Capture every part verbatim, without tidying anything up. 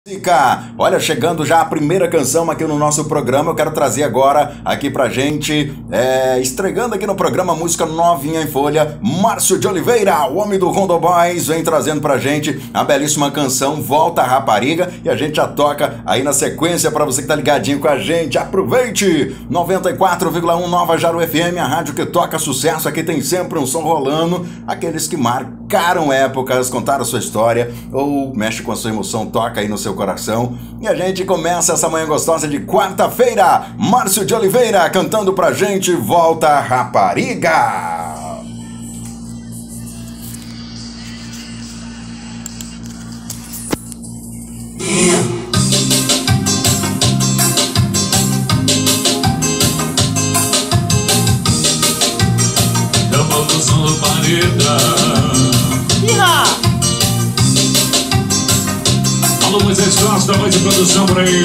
Olha, chegando já a primeira canção aqui no nosso programa, eu quero trazer agora aqui pra gente, é, estreando aqui no programa Música Novinha em Folha, Márcio de Oliveira, o homem do Rondo Boys, vem trazendo pra gente a belíssima canção Volta Rapariga, e a gente já toca aí na sequência pra você que tá ligadinho com a gente. Aproveite! noventa e quatro vírgula um Nova Jaru F M, a rádio que toca sucesso, aqui tem sempre um som rolando, aqueles que marcaram épocas, contaram sua história ou mexe com a sua emoção, toca aí no seu coração. E a gente começa essa manhã gostosa de quarta-feira. Márcio de Oliveira cantando pra gente Volta Rapariga. Revolução do planeta. Alô, Moisés Costa, voz de produção por aí.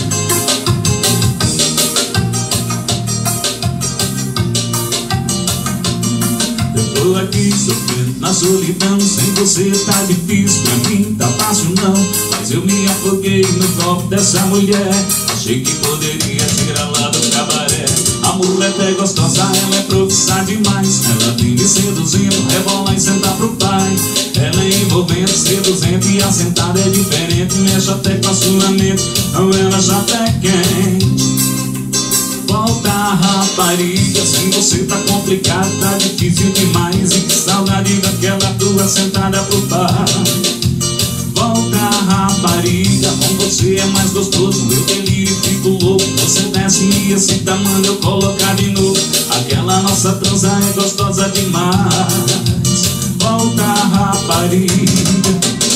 Eu tô aqui sofrendo na solidão, sem você tá difícil, pra mim tá fácil não. Mas eu me afoguei no copo dessa mulher, achei que poderia tirar lá do cabaré. A mulher é gostosa, ela é profissa demais, ela vem me seduzindo, rebola e senta pro pai. Ela é envolvente, seduzente e assentada é diferente, mexe até com a sua mente, não ela já até quente. Volta rapariga, sem você tá complicado, tá difícil demais, e que saudade daquela tua sentada pro pai. Volta rapariga, com você é mais gostoso, eu delírio e fico louco, você desce e excita, manda eu colocar de novo, aquela nossa transa é gostosa demais. Volta rapariga.